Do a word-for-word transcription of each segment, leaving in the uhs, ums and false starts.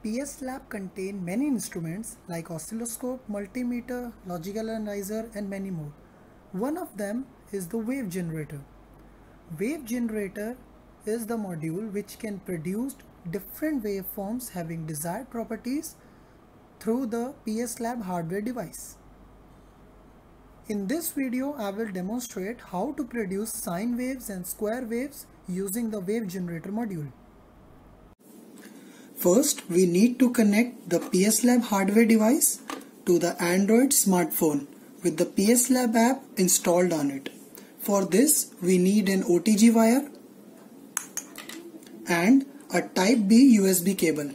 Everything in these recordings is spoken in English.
PSLab contains many instruments like oscilloscope, multimeter, logical analyzer and many more. One of them is the wave generator. Wave generator is the module which can produce different waveforms having desired properties through the PSLab hardware device. In this video, I will demonstrate how to produce sine waves and square waves using the wave generator module. First, we need to connect the PSLab hardware device to the Android smartphone with the PSLab app installed on it. For this, we need an O T G wire and a Type B U S B cable.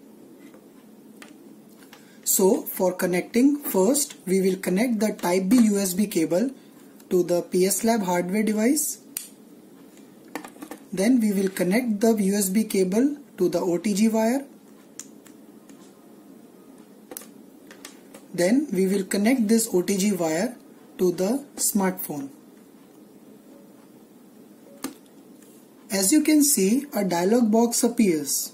So, for connecting, first we will connect the Type B U S B cable to the PSLab hardware device. Then we will connect the U S B cable to the O T G wire. Then we will connect this O T G wire to the smartphone. As you can see, a dialog box appears.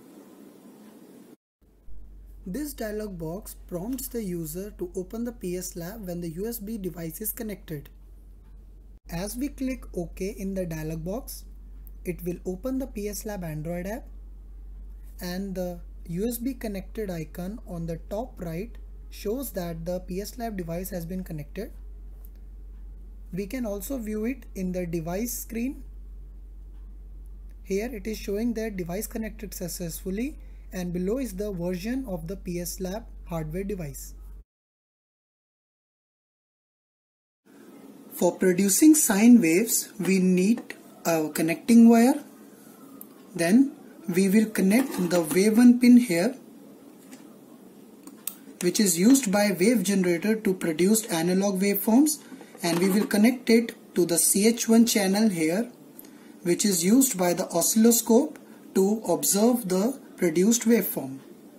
This dialog box prompts the user to open the PSLab when the U S B device is connected. As we click OK in the dialog box, it will open the PSLab Android app and the U S B connected icon on the top right shows that the PSLab device has been connected. We can also view it in the device screen. Here it is showing that device connected successfully, and below is the version of the PSLab hardware device. For producing sine waves, we need a connecting wire. Then we will connect the wave one pin here, which is used by wave generator to produce analog waveforms, and we will connect it to the C H one channel here, which is used by the oscilloscope to observe the produced waveform.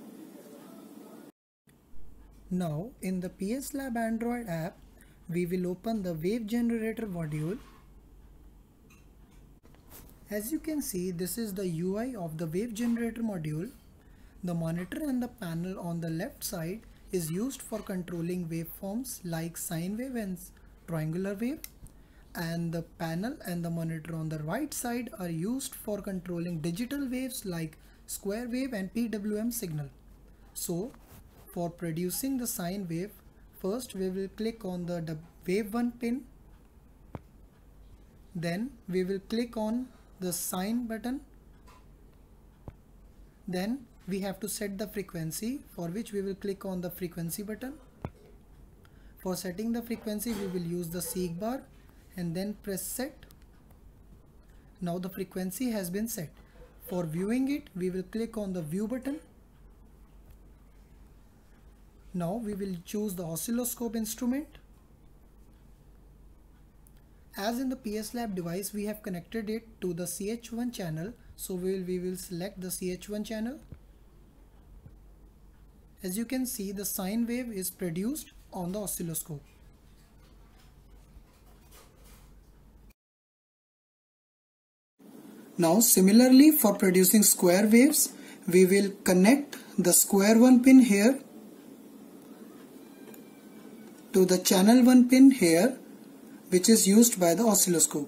Now in the PSLab Android app, we will open the wave generator module. As you can see, this is the U I of the wave generator module. The monitor and the panel on the left side is used for controlling waveforms like sine wave and triangular wave, and the panel and the monitor on the right side are used for controlling digital waves like square wave and P W M signal. So for producing the sine wave, first we will click on the wave one pin, then we will click on the sine button, then we have to set the frequency, for which we will click on the frequency button. For setting the frequency, we will use the seek bar and then press set. Now the frequency has been set. For viewing it, we will click on the view button. Now we will choose the oscilloscope instrument. As in the PSLab device, we have connected it to the C H one channel, so we will, we will select the C H one channel. As you can see, the sine wave is produced on the oscilloscope. Now similarly, for producing square waves, we will connect the square one pin here to the channel one pin here, which is used by the oscilloscope.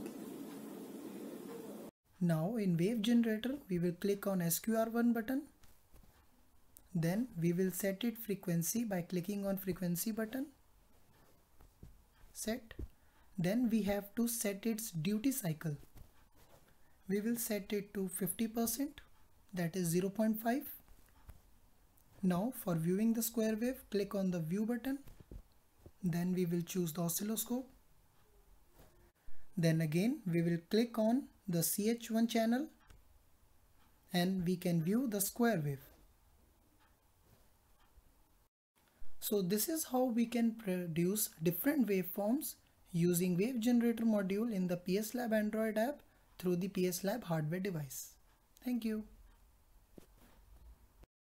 Now in wave generator, we will click on S Q R one button. Then we will set its frequency by clicking on frequency button. Set. Then we have to set its duty cycle. We will set it to fifty percent, that is zero point five. Now for viewing the square wave, click on the view button. Then we will choose the oscilloscope. Then again we will click on the C H one channel and we can view the square wave. So this is how we can produce different waveforms using wave generator module in the PSLab Android app through the PSLab hardware device. Thank you.